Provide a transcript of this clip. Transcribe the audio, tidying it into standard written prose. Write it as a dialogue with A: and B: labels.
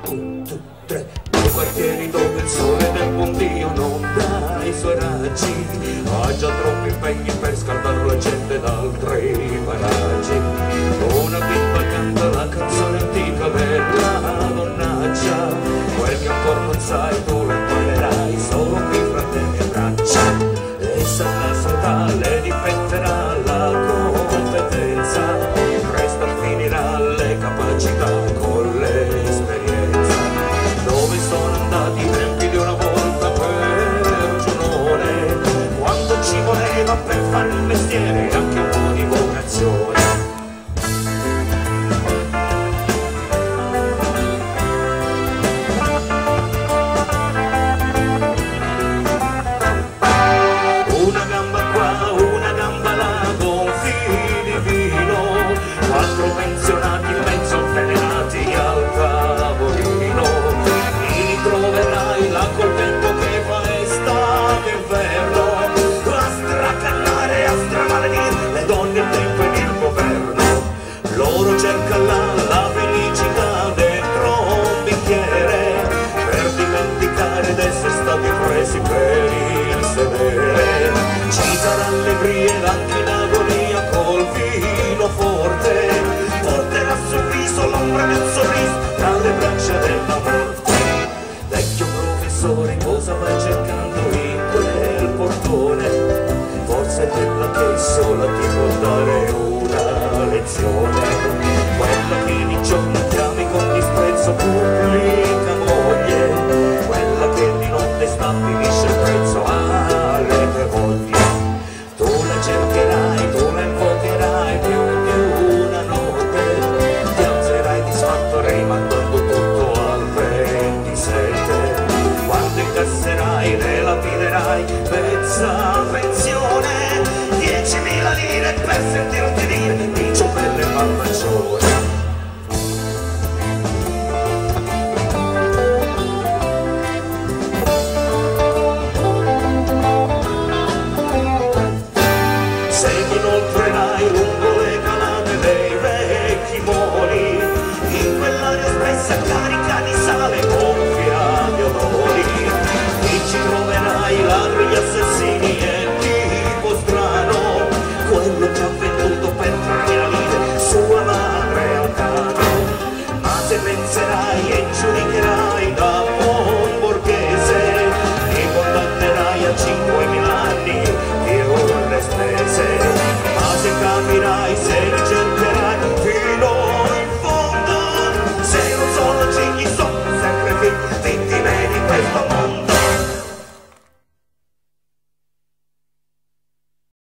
A: Un, due, tre. Nei quartieri dove il sole del buon Dio non dà i suoi raggi, ha già troppi impegni per scaldare la gente da altri paraggi. Una bimba canta la canzone antica della donnaccia, quel che ancora non sai tu lo imparerai solo qui fra te e braccia. E se la sanità le difetterà la competenza, resta finirà le capacità con l'esperienza. Dove sono andati i tempi di una volta per Giunone, quando ci voleva per fare il mestiere anche un po' di vocazione. Una gamba qua, una gamba là, gonfi di vino, quattro pensionati in mezzo avvelenati al tavolino. Li troverai là col tempo che fa estate e inverno, a stracannare, a stramaledire le donne, il tempo ed il governo. Loro cercano la felicità dentro un bicchiere, per dimenticare d'essere stati presi per il sedere. Ci sarà allegria ed anche in agonia col vino forte, porterà sul viso l'ombra del sorriso tra le braccia della morte. Vecchio professore, cosa vai cercando in quel portone? Forse quella che sola ti può dare una lezione. Quella che di giorno chiami con disprezzo pubblica moglie, quella che di notte stabilisce il prezzo alle tue voglie. Tu la cercherai, tu la invocherai più di una notte, ti alzerai disfatto rimandando tutto al 27. Quando incasserai ne lapiderai mezza pensione, 10.000 lire per sentirti dire dicio per le bambaccione. Se ti inoltrerai lungo le calate dei vecchi moli, in quell'aria spessa